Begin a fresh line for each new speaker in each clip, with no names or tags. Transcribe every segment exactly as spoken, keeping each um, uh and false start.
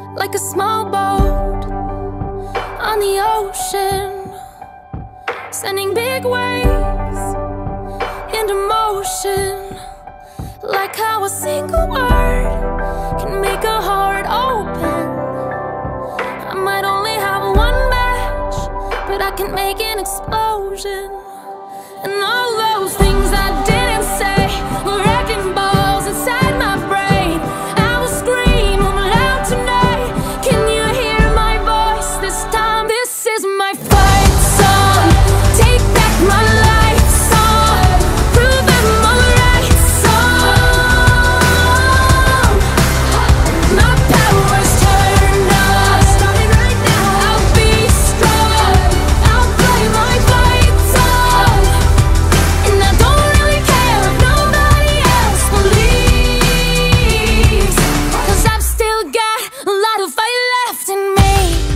like a small boat on the ocean, sending big waves into motion, like how a single word can make a heart open. I might only have one match, but I can make an explosion. And all those things I didn't say were wrecking balls inside my brain. I will scream loud tonight. Can you hear my voice this time? This is my fight song. Take back my life song. Prove I'm alright song. My power's turned on. Starting right now. I'll be strong. I'll play my fight song. And I don't really care if nobody else believes, 'cause I've still got a lot of fight left in me.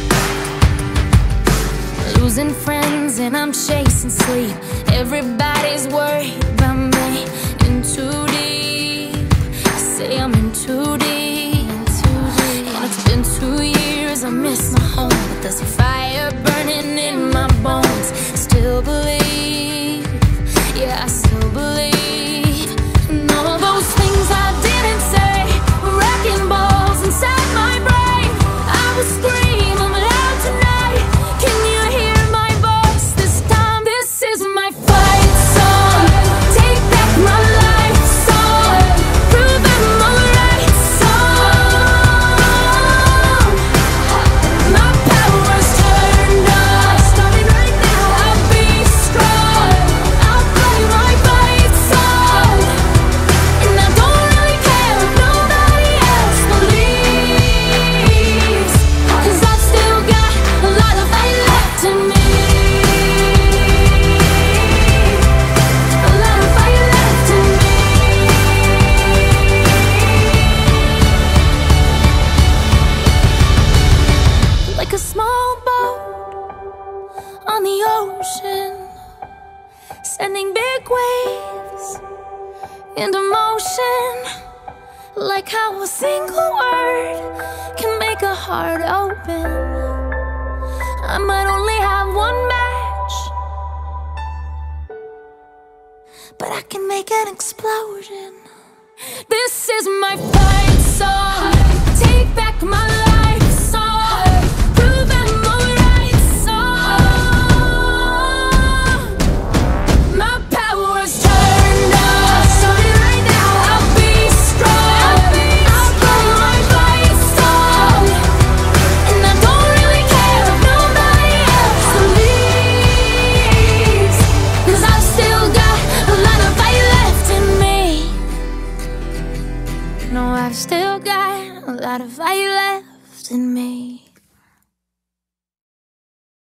Losing friends and I'm chasing sleep. Everybody's worried about me. In too deep. I say I'm in too deep. And it's been two years, I miss my home, but there's a fire burning in my bones. Still believe, yeah, I still believe. And all those things I didn't say were wrecking balls inside my brain. I will scream I'm loud tonight. Can you hear my voice this time? This is my fight song. Take back my life song. Prove I'm alright song. My power's turned on. Starting right now. I'll be strong. I'll play my fight song. And I don't really care if nobody else believes, 'cause I've still got a lot of fight left in me. A lot of fight left in me. Like a small boat on the ocean, sending big waves into motion, like how a single word can make a heart open. I might only have one match, but I can make an explosion. This is my fight song. Take back my life song. Prove I'm alright song. My power's turned on. Starting right now. I'll be strong. I'll play my fight song. And I don't really care if nobody else believes, 'cause I've still got a lot of fight left in me. No, I've still got a lot of fight left in me.